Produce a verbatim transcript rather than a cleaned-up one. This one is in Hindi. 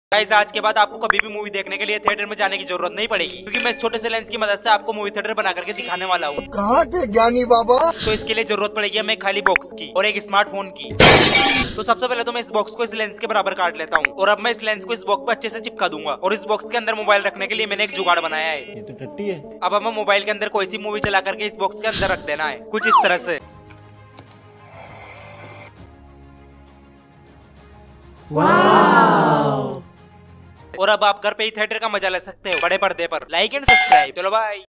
गाइस आज के बाद आपको कभी भी मूवी देखने के लिए थिएटर में जाने की जरूरत नहीं पड़ेगी, क्योंकि मैं इस छोटे से लेंस की मदद से आपको मूवी थिएटर बना करके दिखाने वाला हूँ। कहाँ के ज्ञानी बाबा। तो इसके लिए जरूरत पड़ेगी हमें खाली बॉक्स की और एक स्मार्टफोन की। तो सबसे पहले तो मैं इस बॉक्स को इस लेंस के बराबर काट लेता हूँ और अब मैं इस लेंस को इस बॉक्स पे अच्छे से चिपका दूंगा। और इस बॉक्स के अंदर मोबाइल रखने के लिए मैंने एक जुगाड़ बनाया है। ये तो टट्टी है। अब हमें मोबाइल के अंदर कोई सी मूवी चला करके इस बॉक्स के अंदर रख देना है, कुछ इस तरह से। वाव। और अब आप घर पे ही थिएटर का मजा ले सकते हो बड़े पर्दे पर। Like and subscribe. चलो बाय।